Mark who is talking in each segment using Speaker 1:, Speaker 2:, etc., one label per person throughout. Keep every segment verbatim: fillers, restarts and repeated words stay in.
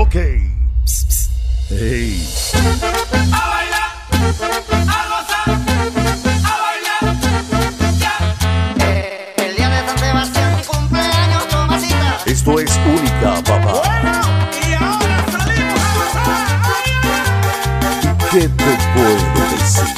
Speaker 1: Ok. Psst, psst. Hey.
Speaker 2: A bailar, a gozar, a bailar, ya.
Speaker 3: Eh, el día de San Sebastián, mi cumpleaños, Tomasita.
Speaker 1: Esto es única, papá.
Speaker 2: Bueno, y ahora salimos a gozar. Ay, ay.
Speaker 1: ¿Qué te puedo decir?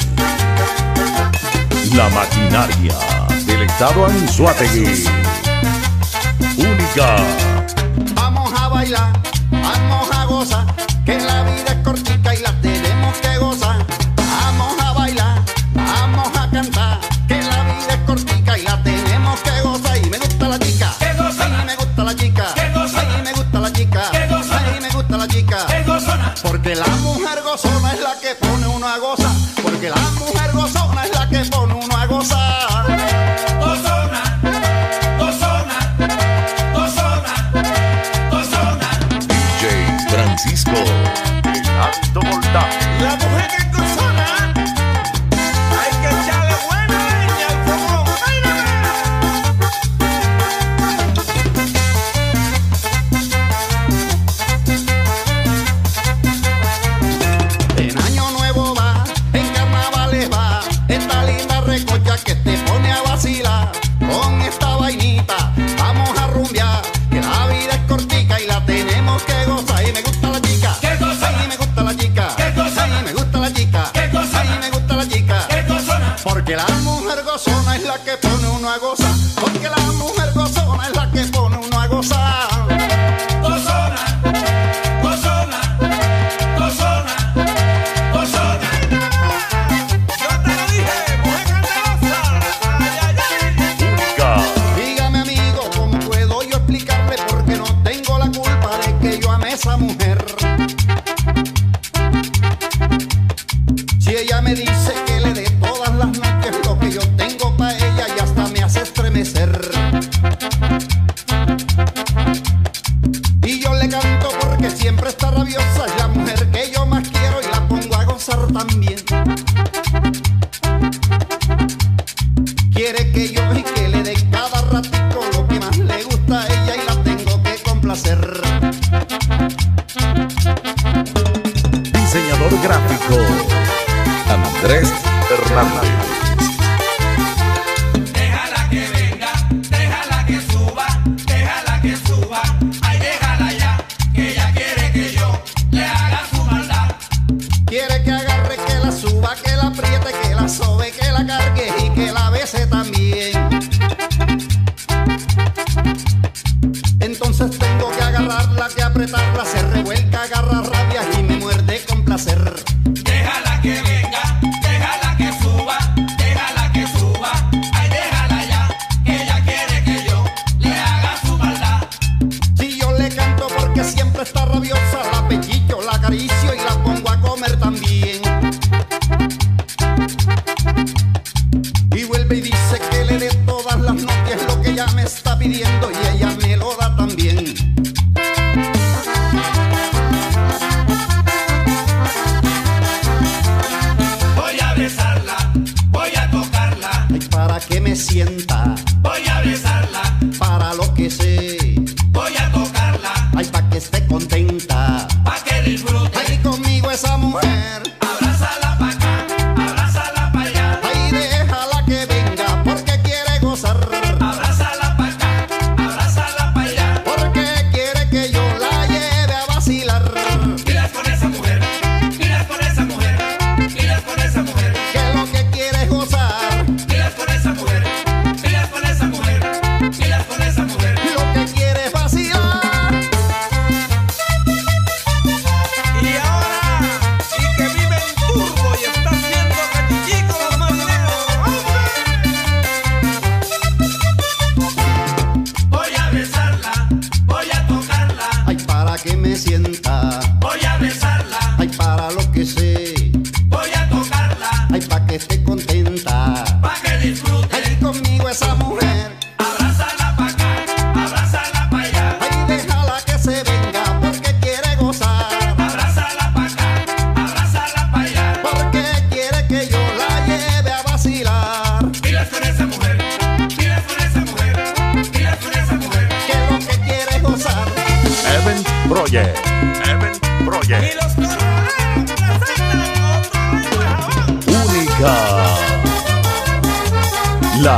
Speaker 1: La maquinaria del estado Anzoátegui. Única.
Speaker 3: Vamos a bailar, vamos a gozar, que la vida es cortica y la tenemos que gozar. Vamos a bailar, vamos a cantar, que la vida es cortica y la tenemos que gozar. Y me gusta la chica,
Speaker 2: Qué gozona.
Speaker 3: ay, me gusta la chica,
Speaker 2: Qué gozona.
Speaker 3: ay, me gusta la chica,
Speaker 2: Qué gozona.
Speaker 3: ay, me gusta la chica.
Speaker 2: ¡Qué gozona!
Speaker 3: Porque la mujer gozona es la que pone uno a gozar, porque la mujer gozona es la que pone uno a gozar.
Speaker 2: Gozona, gozona, gozona, gozona.
Speaker 1: D J Francisco. El alto voltaje.
Speaker 2: La mujer que es gozona, hay que echarle buena leña al fogón. ¡Ay,
Speaker 3: En año nuevo va, en carnavales va, esta linda recocha que te pone a vacilar. Con esta vainita vamos a rumbear, que la vida es cortica y la tenemos que gozar. Y me gusta la chica,
Speaker 2: ¡Qué gozona!
Speaker 3: ay, me gusta la chica,
Speaker 2: ¡Qué gozona!
Speaker 3: ay, me gusta la chica,
Speaker 2: ¡Qué gozona!
Speaker 3: ay, me gusta la chica.
Speaker 2: ¡Qué gozona!
Speaker 3: Porque la mujer gozona es la que pone uno a gozar, porque la mujer gozona es la que pone uno a gozar.
Speaker 2: Gozona, gozona, gozona, gozona. Yo te lo dije, mujer candelaza. Ay, ay, ay.
Speaker 1: Única.
Speaker 3: Dígame amigo, ¿cómo puedo yo explicarle? Porque no tengo la culpa de que yo ame a esa mujer. Si ella me dice que le dé todas las noches lo que yo tengo pa' ella y hasta me hace estremecer. Y yo le canto porque siempre está rabiosa, es la mujer que yo más quiero y la pongo a gozar también. Quiere que yo y que le dé cada ratico lo que más le gusta a ella y la tengo que complacer.
Speaker 1: Diseñador gráfico. Andrés Hernández.
Speaker 2: Déjala que venga, déjala que suba, déjala que suba. Ay, déjala ya, que ella quiere que yo le haga su maldad.
Speaker 3: Quiere que agarre, que la suba, que la apriete, que la sobe, que la cargue y que la bese también. Entonces tengo que agarrarla, que apretarla, se revuelca, agarra rabia y me muerde con placer.
Speaker 2: Déjala que venga, déjala que suba, déjala que suba. Ay, déjala ya, que ella quiere que yo le haga su maldad.
Speaker 3: Si yo le canto porque siempre está rabiosa, la pellizco, la acaricio y la pongo a comer también. Y vuelve y dice que le dé todas las noches lo que ella me está pidiendo y ella me lo da también.
Speaker 2: Voy a besarla, voy a tocarla,
Speaker 3: Ay, para que me sienta,
Speaker 2: voy a besarla,
Speaker 3: para lo que sé.
Speaker 2: voy a tocarla,
Speaker 3: Ay, para que esté contenta.
Speaker 2: pa' que disfrute.
Speaker 3: Ay, conmigo esa mujer.
Speaker 2: Abrázala pa' acá, abrázala pa' allá.
Speaker 3: Ay, déjala que venga porque quiere gozar.
Speaker 2: Abrázala pa' acá, abrázala pa' allá.
Speaker 3: Porque quiere que yo la lleve a vacilar.
Speaker 2: Miras con esa mujer, miras con esa mujer, miras con esa mujer,
Speaker 3: Que lo que quiere es gozar.
Speaker 2: miras con esa mujer, miras con esa mujer, miras con esa mujer.
Speaker 3: Lo que quiere es vacilar.
Speaker 2: Y ahora, y que vive en Turbo y está haciendo cachichico los marineros. Voy a besarla, voy a tocarla,
Speaker 3: Ay, para que me sienta.
Speaker 2: voy a besarla,
Speaker 3: Ay, para lo que sé.
Speaker 2: voy a tocarla,
Speaker 3: Ay, para que esté contenta.
Speaker 2: pa' que disfrute.
Speaker 3: Ay, conmigo esa mujer.
Speaker 2: Abrázala pa' acá, abrázala pa' allá.
Speaker 3: Ay, déjala que se venga porque quiere gozar.
Speaker 2: Abrázala pa' acá, abrázala pa' allá.
Speaker 3: Porque quiere que yo la lleve a vacilar.
Speaker 2: Miras con esa mujer, miras con esa mujer, miras con esa mujer.
Speaker 3: Que lo que quiere es gozar.
Speaker 1: Event Project. Heaven Project.
Speaker 2: Y los coroneros presentan otro año de jabón.
Speaker 1: Única. La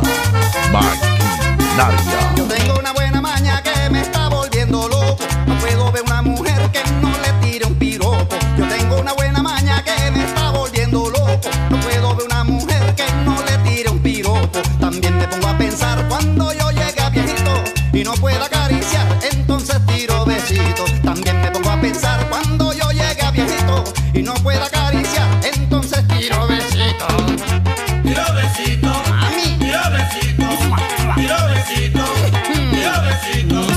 Speaker 1: maquinaria.
Speaker 3: Yo tengo una buena maña que me está volviendo loco. No puedo ver una mujer que no le tire un piropo. Yo tengo una buena maña que me está volviendo loco. No puedo ver una mujer que no le tire un piropo. También me pongo a pensar cuando yo llegue a viejito y no pueda acariciar, entonces tiro besitos. También me pongo a pensar cuando yo llegue a viejito y no pueda acariciar, entonces tiro besitos.
Speaker 2: Tiro besito,
Speaker 3: Mami.
Speaker 2: tiro besito, tiro besito, tiro besito.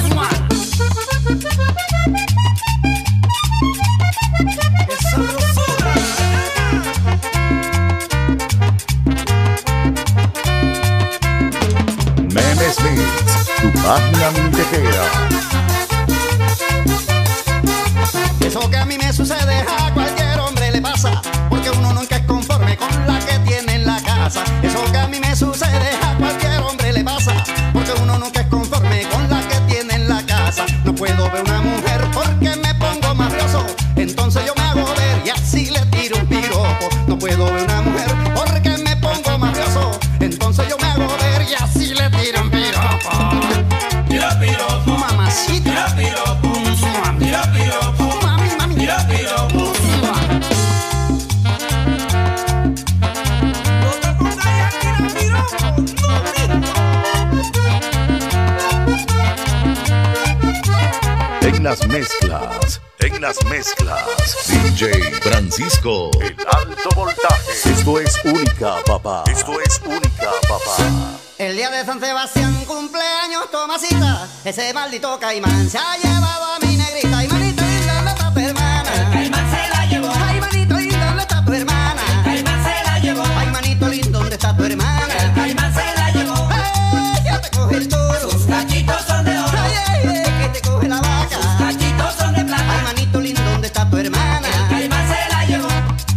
Speaker 2: ¡Qué sabrosura!
Speaker 1: Meme Smith, tu página mintequera.
Speaker 3: Eso que a mí me sucede a cualquier hombre le pasa, porque uno nunca es conforme con la que tiene en la casa. Eso que a mí me sucede a cualquier hombre le pasa, porque uno nunca es conforme con la que tiene en la casa. No puedo ver una mujer porque me pongo mafioso, entonces yo me hago ver y así le tiro un piropo. No puedo ver una mujer porque me pongo mafioso, entonces yo me hago ver y así le tiro un piropo.
Speaker 2: Tiro piropo,
Speaker 3: Mamacita,
Speaker 2: tiro piropo, tiro piropo,
Speaker 3: mami, mami.
Speaker 2: tiro piropo. No te pongas a tirar piropo, no.
Speaker 1: En las mezclas, en las mezclas, D J Francisco, el alto voltaje. Esto es única, papá. Esto es única, papá.
Speaker 3: El día de San Sebastián, cumpleaños Tomasita, ese maldito caimán se ha llevado a mi negrita. Ay, manito lindo, ¿dónde está tu hermana?
Speaker 2: El caimán se la llevó.
Speaker 3: Ay, manito lindo, ¿dónde está tu hermana?
Speaker 2: El caimán se la llevó.
Speaker 3: Ay, manito lindo, ¿dónde está tu hermana?
Speaker 2: El caimán se la llevó.
Speaker 3: Ay, ya te coge el toro.
Speaker 2: Sus cachitos son de oro.
Speaker 3: Ay, ay, ay, que te coge la vaca.
Speaker 2: Cachitos son de plata.
Speaker 3: Ay, manito lindo, ¿dónde está tu hermana?
Speaker 2: El caimán se la llevó.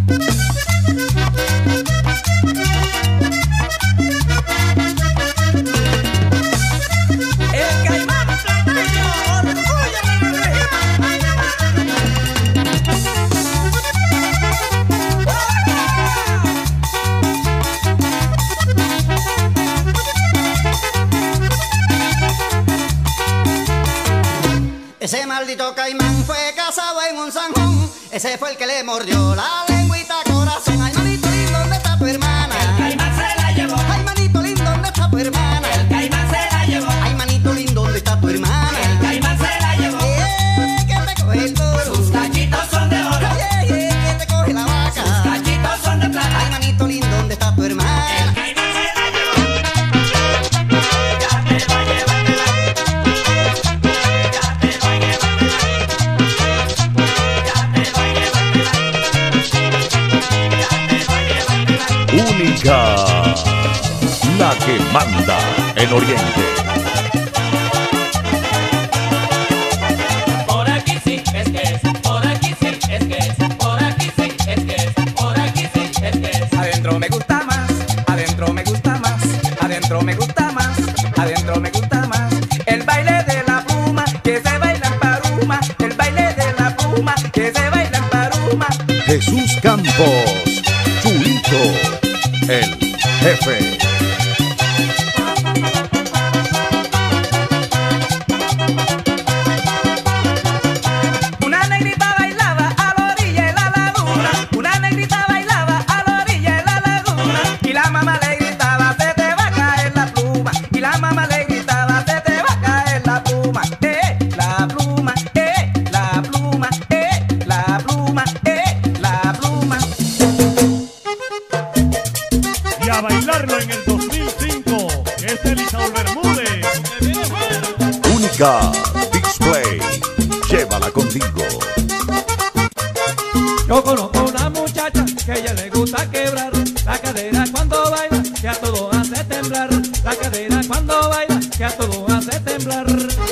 Speaker 2: El caimán plateño, orgullo de la región.
Speaker 3: Ese maldito caimán fue casado en un zanjón, ese fue el que le mordió la lengüita corazón. Ay, manito lindo, ¿dónde está tu hermana?
Speaker 2: El caimán se la llevó.
Speaker 3: Ay, manito lindo, ¿dónde está tu hermana?
Speaker 2: El caimán se la llevó.
Speaker 3: Ay, manito lindo, ¿dónde está tu hermana?
Speaker 2: El caimán se la llevó.
Speaker 3: Eh, que te coge el toro.
Speaker 2: Sus cachitos son de oro.
Speaker 3: Ay, ay, ay, que te coge la vaca.
Speaker 2: Sus cachitos son de
Speaker 3: Ay,
Speaker 2: plata.
Speaker 3: manito lindo, ¿dónde está tu hermana?
Speaker 2: El caimán se la llevó. Ya te va a llevar de la. Ya te va a llevar de la. Ya te va a llevar de la. Ya te va a llevar de la.
Speaker 1: Única, la que manda en Oriente.
Speaker 2: Por aquí sí es que es, por aquí sí es que es, por aquí sí es que es, por aquí sí es que es.
Speaker 4: Adentro me gusta más, adentro me gusta más, adentro me gusta más, adentro me gusta más. El baile de la pluma que se baila en Paruma, el baile de la pluma que se baila en Paruma.
Speaker 1: Jesús Campos, Chulito, el jefe.
Speaker 4: Una negrita bailaba a la orilla de la laguna, una negrita bailaba a la orilla de la laguna, y la mamá le gritaba se te va a caer la pluma, y la mamá le gritaba se te va a caer la pluma, eh, la pluma, eh, la pluma, eh, la pluma, eh, la pluma.
Speaker 5: Y a bailarlo en el dos mil cinco, es Elisaur Bermúdez.
Speaker 1: Única Display, llévala contigo.
Speaker 6: Yo conozco una muchacha que a ella le gusta quebrar la cadera cuando baila, que a todo hace temblar. La cadera cuando baila, que a todo hace temblar.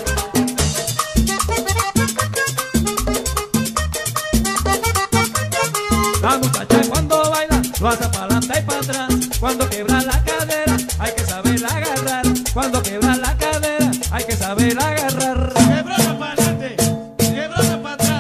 Speaker 6: La muchacha cuando baila lo hace para adelante y para atrás. Cuando quebra la cadera hay que saber agarrar. Cuando quebra la cadera hay que saber agarrar.
Speaker 5: Quebrada para adelante, quebrada para atrás.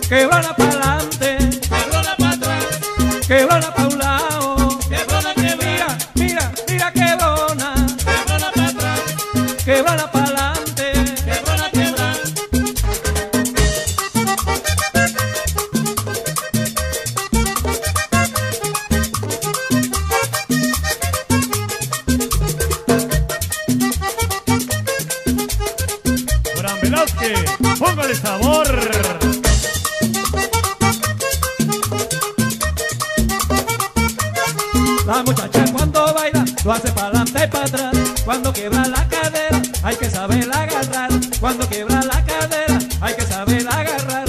Speaker 6: quebrona pa'lante,
Speaker 2: quebrona pa' atrás,
Speaker 6: quebrona pa' un lado.
Speaker 2: quebrona, quebra,
Speaker 6: Mira, mira, mira quebrona,
Speaker 2: quebrona pa' atrás,
Speaker 6: quebrona pa'lante.
Speaker 2: quebrona, quebra.
Speaker 5: Fran Velázquez, póngale sabor.
Speaker 6: La muchacha cuando baila lo hace para adelante y para atrás. Cuando quiebra la cadera hay que saber agarrar. Cuando quiebra la cadera hay que saber agarrar.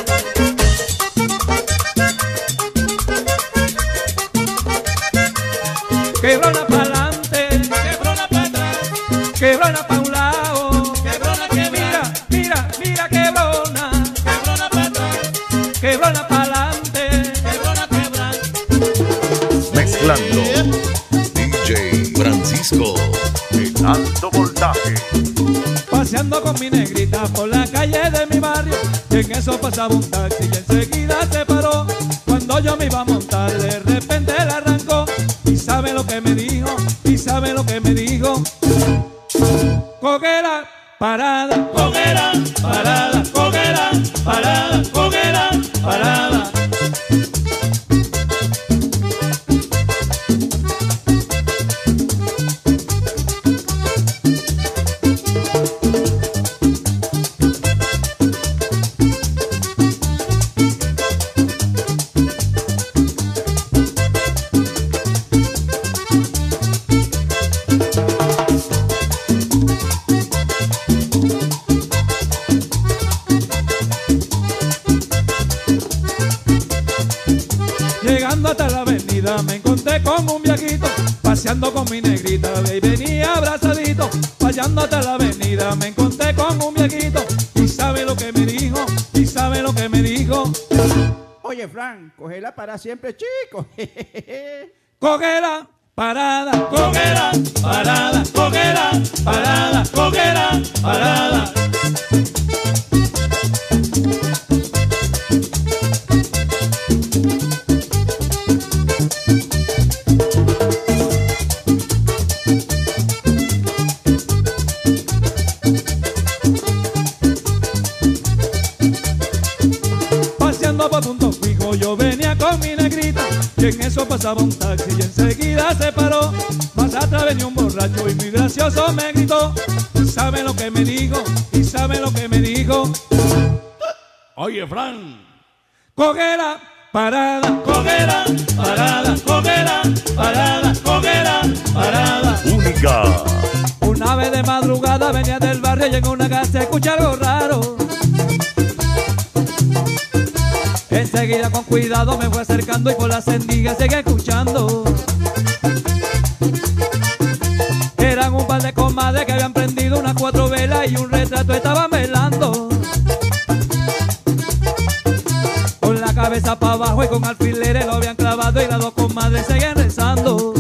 Speaker 6: Quebrona para adelante,
Speaker 2: Quebrona pa' atrás,
Speaker 6: quebrona para un lado.
Speaker 2: quebrona, quebra,
Speaker 6: Mira, mira, mira quebrona,
Speaker 2: quebrona pa' atrás,
Speaker 6: quebrona para adelante.
Speaker 2: quebrona, quebra.
Speaker 1: Mezclando D J Francisco, el alto voltaje.
Speaker 6: Paseando con mi negrita por la calle de mi barrio, y en eso pasaba un taxi y enseguida se paró. Cuando yo me iba a montar, de repente él arrancó. Y sabe lo que me dijo, y sabe lo que me dijo. Coguera, parada,
Speaker 2: Coguera, parada, coguera, parada, coguera, parada.
Speaker 6: Llegando hasta la avenida me encontré con un viejito, paseando con mi negrita y venía abrazadito. Pasando hasta la avenida me encontré con un viejito, y sabe lo que me dijo, y sabe lo que me dijo.
Speaker 7: Oye, Fran, cógela para siempre, chico.
Speaker 6: Coguera, parada,
Speaker 2: Coguera, parada, coguera, parada, coguera, parada.
Speaker 6: paseando por Punto Fijo yo venía con mi negrita, y en eso pasaba un taxi y enseguida se paró. Más atrás venía un borracho y muy gracioso me gritó, y sabe lo que me dijo, y sabe lo que me dijo.
Speaker 2: Oye, Fran.
Speaker 6: Coguera, parada,
Speaker 2: Coguera, parada, coguera, parada, coguera, parada.
Speaker 1: Única.
Speaker 6: una vez de madrugada venía del barrio y en una casa escuché algo raro. Enseguida con cuidado me fue acercando y por las sendillas seguí escuchando. Eran un par de comadres que habían prendido unas cuatro velas y un retrato estaban velando. Con la cabeza para abajo y con alfileres lo habían clavado y las dos comadres seguían rezando.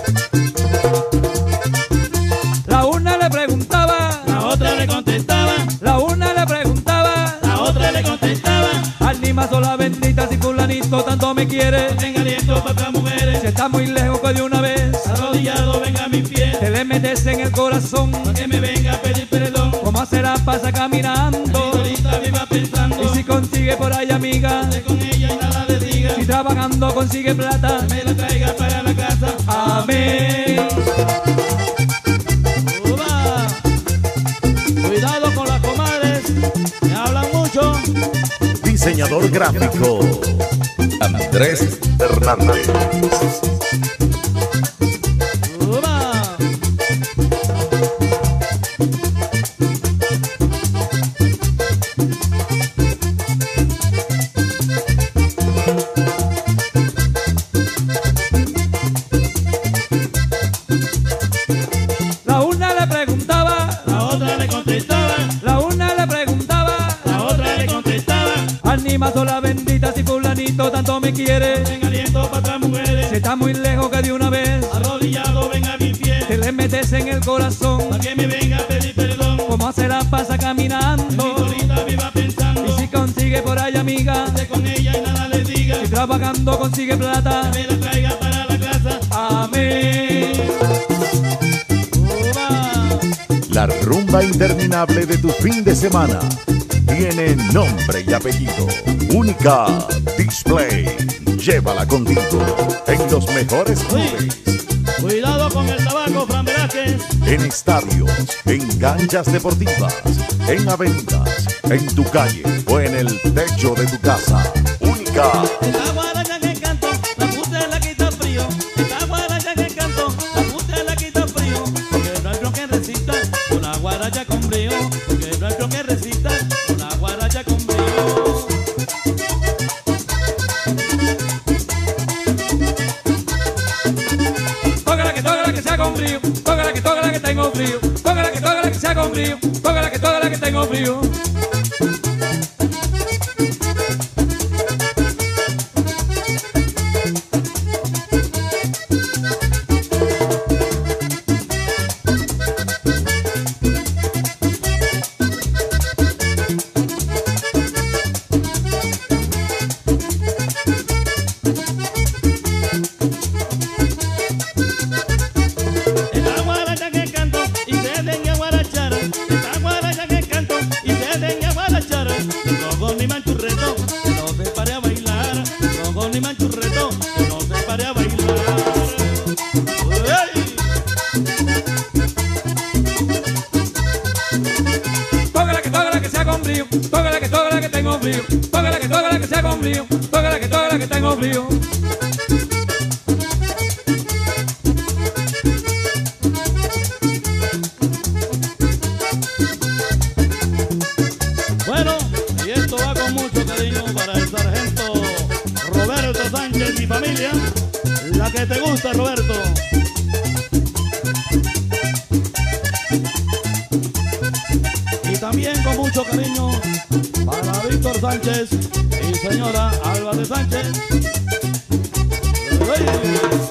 Speaker 6: La una le preguntaba,
Speaker 2: La otra le contestaba,
Speaker 6: la una le preguntaba,
Speaker 2: la otra le contestaba.
Speaker 6: Alma sola bendita si fulanito tanto me quiere.
Speaker 2: Tenga aliento para otras mujeres.
Speaker 6: Si está muy lejos que de una vez
Speaker 2: Arrodillado venga a mis pies.
Speaker 6: te le metes en el corazón.
Speaker 2: Pa' que me venga a pedir perdón.
Speaker 6: ¿Cómo será pasa caminando?
Speaker 2: Ahorita viva pensando.
Speaker 6: Y si consigue por ahí amiga,
Speaker 2: Esté con ella y nada le diga.
Speaker 6: si trabajando consigue plata,
Speaker 2: Me la traiga para la casa.
Speaker 6: amén.
Speaker 2: Uva. Cuidado con las comadres, me hablan mucho.
Speaker 1: Diseñador gráfico Andrés Hernández.
Speaker 2: Uva.
Speaker 6: La una le preguntaba,
Speaker 2: La otra le contestaba,
Speaker 6: la una le preguntaba,
Speaker 2: la otra le contestaba.
Speaker 6: Anima sola bendita si fulanito tanto me quiere.
Speaker 2: Tenga aliento para otras mujeres.
Speaker 6: Si está muy lejos que de una vez
Speaker 2: Arrodillado venga a mis pies.
Speaker 6: te le metes en el corazón.
Speaker 2: Pa' que me venga a pedir perdón.
Speaker 6: ¿Cómo se la pasa caminando?
Speaker 2: Mi solita viva pensando.
Speaker 6: Y si consigue por ahí y amiga,
Speaker 8: esté con ella y nada le diga.
Speaker 6: si trabajando consigue plata,
Speaker 8: Me la traiga para la casa.
Speaker 6: amén.
Speaker 1: La rumba interminable de tu fin de semana tiene nombre y apellido. Única Display. Llévala contigo en los mejores clubes,
Speaker 8: Cuidado con el tabaco, Fran Velázquez.
Speaker 1: en estadios, en canchas deportivas, en avenidas, en tu calle o en el techo de tu casa. Única.
Speaker 8: Esta guaracha que canto, la puta la quita frío. Esta guaracha que canto, la puta la quita frío. Porque no hay ron que resista una guaracha con frío. Porque no hay ron que resista una guaracha con frío.
Speaker 6: Tócala que tócala que sea con frío, tócala que tócala que tengo frío, tócala que tócala que sea con frío, tócala que tócala que tengo frío.
Speaker 8: Esta guaracha que canto y se den a guarachar. Esta guaracha que canto y se den a guarachar. Rogo ni manchurreto, no se pare a bailar. Rogo ni manchurreto, no se pare a bailar. ¡Ey!
Speaker 6: Tócala que tócala que sea con frío, tócala que tócala que tengo frío, tócala que tócala que sea con frío, tócala que tócala que tengo frío.
Speaker 8: Bueno, y esto va con mucho cariño para el sargento Roberto Sánchez y familia. La que te gusta, Roberto. Y también con mucho cariño para Víctor Sánchez y señora Álvarez Sánchez. ¡Ey!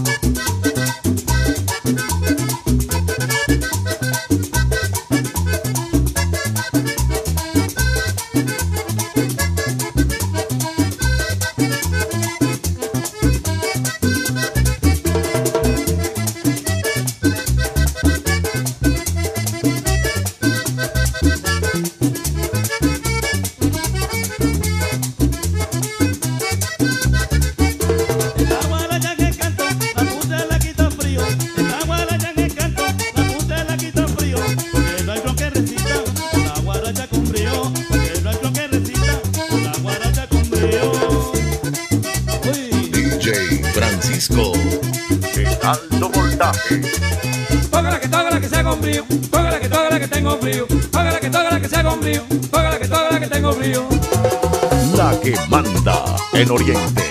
Speaker 8: Esta guaracha que canto, la puta la quita frío. Esta guaracha que canto, la puta la quita frío. Porque no hay ron que resista una guaracha con frío. Porque no hay ron que resista una guaracha con frío. Uy.
Speaker 1: D J Francisco. El alto voltaje.
Speaker 6: Tócala que tócala que sea con frío, tócala que tócala que tengo frío, tócala que tócala que sea con frío, tócala que tócala que tengo frío.
Speaker 1: La que manda en Oriente.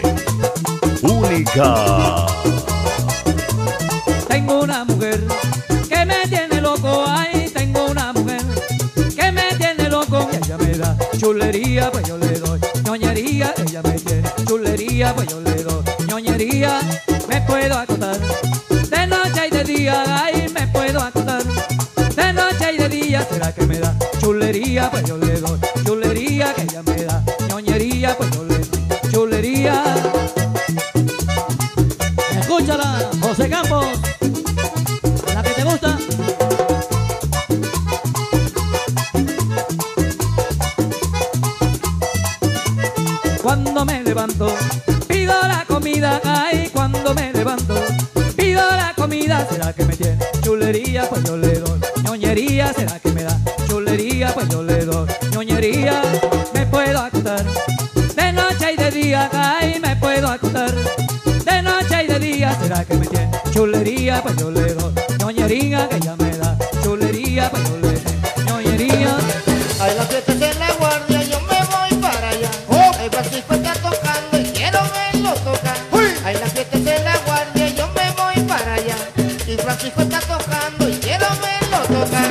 Speaker 1: Única.
Speaker 6: Tengo una mujer que me tiene loco, ay, tengo una mujer que me tiene loco. Y ella me da chulería, pues yo le doy ñoñería. Ella me tiene chulería, pues yo le doy ñoñería. Me puedo acostar de noche y de día, ay, me puedo acostar de noche y de día. ¿Será que me da chulería? Pues yo le doy chulería. Que ella me da ñoñería, pues yo le doy chulería.
Speaker 8: Escúchala, José Campos. La que te gusta.
Speaker 6: Cuando me levanto, pido la comida, ay, cuando me levanto, pido la comida. ¿Será que me tiene chulería? Pues yo le doy ñoñería. ¿Será que me da chulería? Pues yo le doy ñoñería. Me puedo acostar de noche y de día, ay, me puedo acostar de noche y de día. ¿Será que me tiene chulería? Pues yo le doy ñoñería. Que ella me da chulería, pues yo le doy ñoñería.
Speaker 9: Hay las fiestas en la guardia, yo me voy para allá. Hay Francisco está tocando y quiero verlo tocar. Hay las fiestas en la guardia, yo me voy para allá. Y Francisco está tocando y quiero verlo tocar.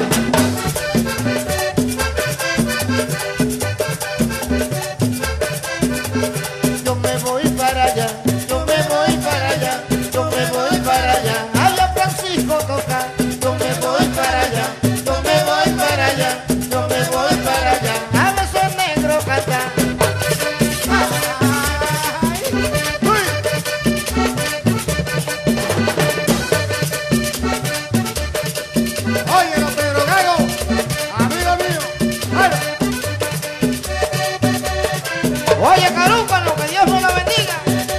Speaker 9: Yo me voy para allá, yo me voy para allá, yo me voy para allá. Hay a Francisco tocar, yo me voy Oye, Carúpano, que Dios me lo bendiga.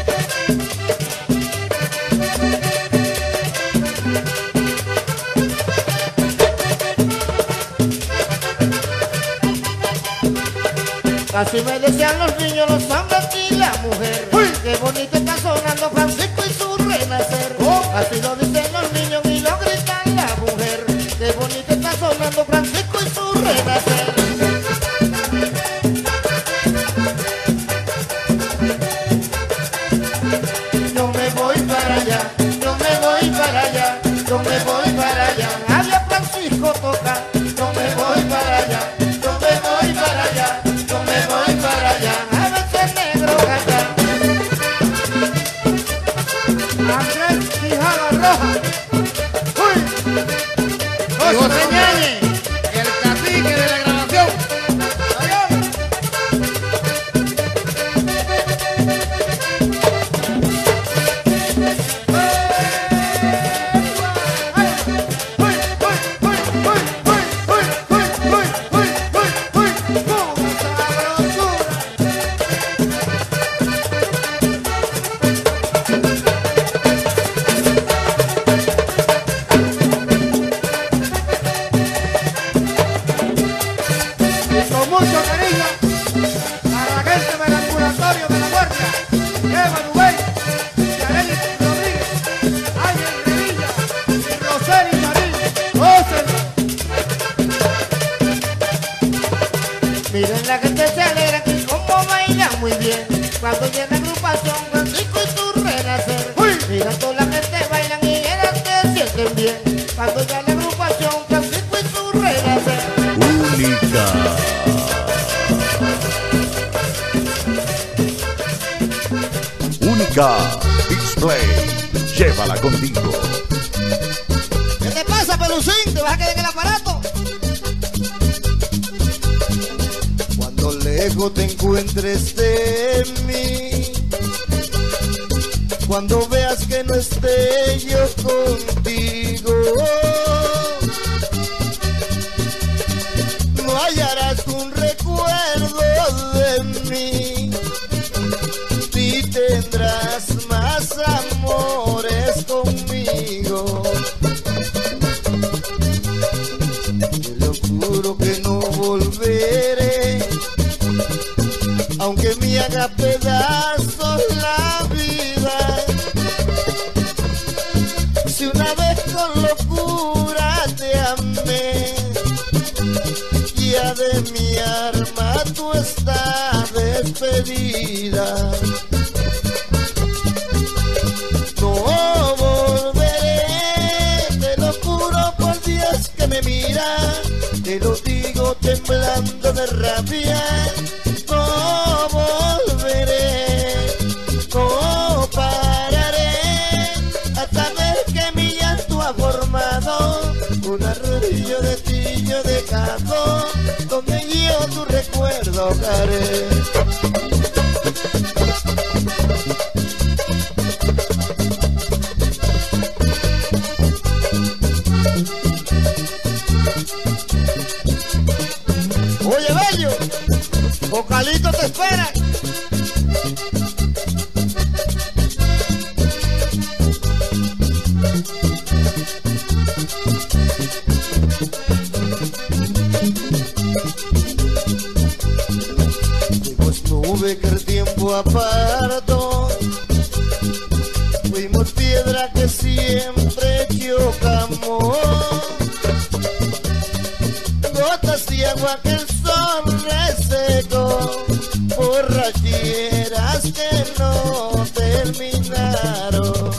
Speaker 9: Así me decían los niños, los hombres y la mujer. ¡Uy! Qué bonito está sonando Francisco y su renacer. ¡Oh! Así lo dicen los niños y lo gritan la mujer. Qué bonito está sonando Francisco y su renacer. Yo me voy para allá, yo me voy para allá, yo me voy para allá. Habla Francisco toca, yo me voy para allá, yo me voy para allá. Yo me voy para allá, a veces negro gata. Andrés Quijada Roja. Uy. Y José Ñañez, el cacique de la grabación. Con mucho cariño a la gente del ambulatorio de la Guardia, Eva Nubey, Yareli Rodríguez, Ángel Revilla y Roseli Marín. ¡Gócenlo! Miren la gente se alegra y cómo baila muy bien cuando llega agrupación Francisco y su renacer. Mira toda la gente bailan y ellas se sienten bien cuando llega la agrupación Francisco y su renacer.
Speaker 1: Única. Única Display. Llévala contigo.
Speaker 9: ¿Qué te pasa, Pelucín? ¿Te vas a quedar en el aparato?
Speaker 3: Cuando lejos te encuentres de mí, cuando veas que no esté yo contigo, no hallarás un recuerdo de mí, y tendrás más amores conmigo. Te lo juro que no volveré, aunque me haga pedazos la vida. Si una vez con locura te amé, ya de mi alma tú estás despedida. No volveré, te lo juro por Dios que me mira, te lo digo temblando de rabia. No volveré, no pararé, hasta ver que mi llanto ha formado un arroyo de tillo de cazo, donde yo tu recuerdo ahogaré. Oye, bello, Vocalito te espera. Fuimos nube que el tiempo apartó, fuimos piedra que siempre chocamos, gotas de agua que el sol resecó, borracheras que no terminaron.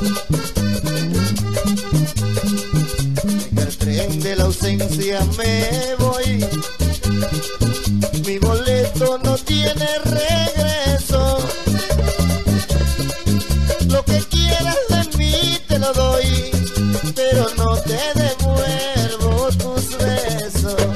Speaker 3: En el tren de la ausencia me voy, mi boleto no tiene regreso. Lo que quieras de mí te lo doy, pero no te devuelvo tus besos.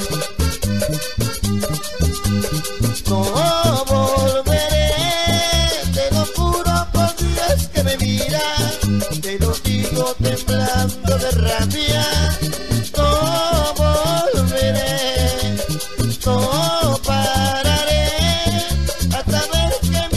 Speaker 3: No volveré, te lo juro por Dios que me mira, te lo digo temblando de rabia. No volveré, no pararé, hasta ver que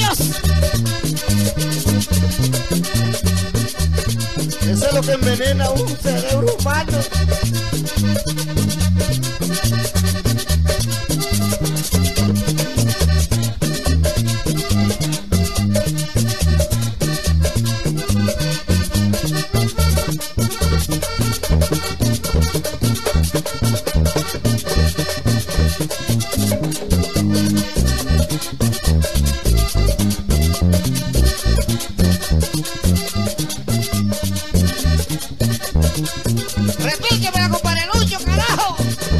Speaker 9: Dios.
Speaker 3: Eso es lo que envenena un cerebro humano.
Speaker 9: Repíquemela, compadre Lucho, carajo.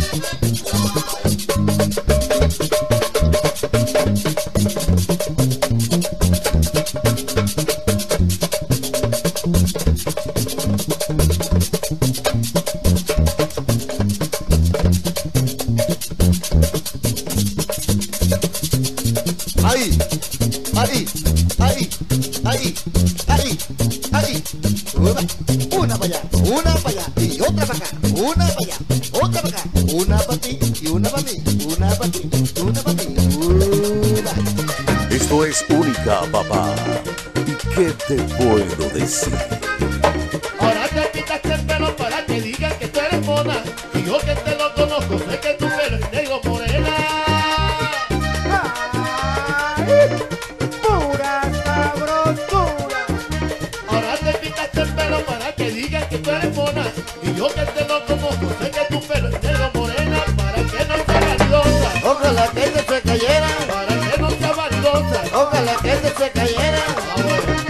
Speaker 3: Ahí, ahí, ahí, ahí, ahí, ahí. Una, una para allá, una para allá y otra para acá. Una para allá, otra para acá. Una para ti y una para mí. Una para ti, una para mí. Una.
Speaker 1: Esto es Única, papá. ¿Y qué te puedo decir?
Speaker 8: Ahora te pintaste el pelo para que digan que tú eres mona. Y yo que te lo conozco, sé que tu pelo es negro morena.
Speaker 7: ¡Ay! ¡Pura sabrosura!
Speaker 8: Ahora te pintaste el pelo para que digan que tú eres mona. Y yo que te lo conozco, sé que tu pelo es negro morena. Para que no sea vanidosa,
Speaker 3: Ojalá que ella se cayera.
Speaker 8: para que no sea vanidosa.
Speaker 3: Ojalá que ella se cayera.
Speaker 8: Ah, bueno.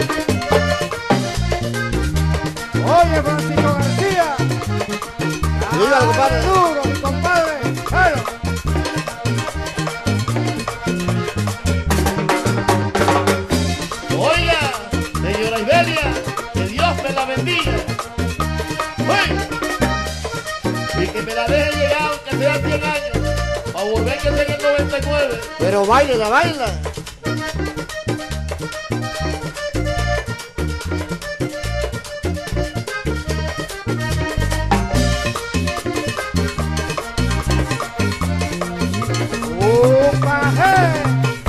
Speaker 7: Oye, Francisco García.
Speaker 3: Dígalo, compadre.
Speaker 7: Duro, mi compadre. Claro.
Speaker 8: Oiga, señora Ibelia, que Dios me la bendiga. ¡Uy! Y que me la deje llegar aunque sea cien años, para volver que sea en el noventa y nueve.
Speaker 3: Pero baila, baila.
Speaker 7: ¡Upa, hey!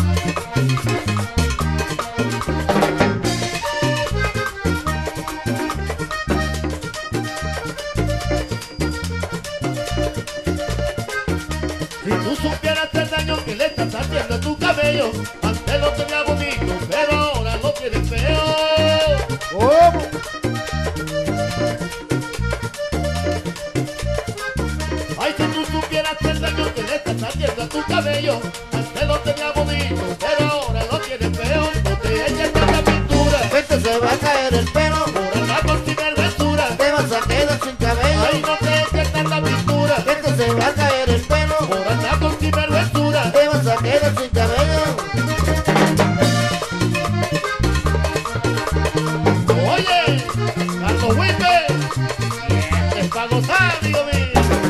Speaker 8: Si tú supieras el daño que le estás haciendo a tu cabello, antes lo tenía bonito, pero ahora lo tienes feo.
Speaker 7: ¿Cómo?
Speaker 8: Ay, si tú supieras el daño que le estás haciendo a tu cabello, antes lo tenía bonito, pero ahora lo tienes feo. No te eches tanta pintura,
Speaker 3: Este se va a caer el pelo.
Speaker 8: por andar con sinvergüenzura.
Speaker 3: Te vas a quedar sin cabello.
Speaker 8: Ay, no te eches tanta pintura,
Speaker 3: Este se va a caer el pelo.
Speaker 8: por andar con sinvergüenzura.
Speaker 3: Te vas a quedar sin cabello.
Speaker 8: Oye, Carlos Wimbe, es para gozar, digo mío.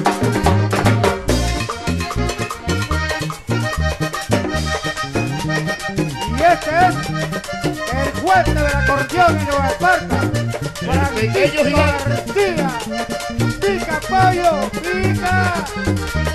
Speaker 7: Y este es el fuerte del acordeón en Nueva Esparta.
Speaker 8: pequeño
Speaker 7: Francisco
Speaker 8: gigante.
Speaker 7: García. Pica, pollo, pica.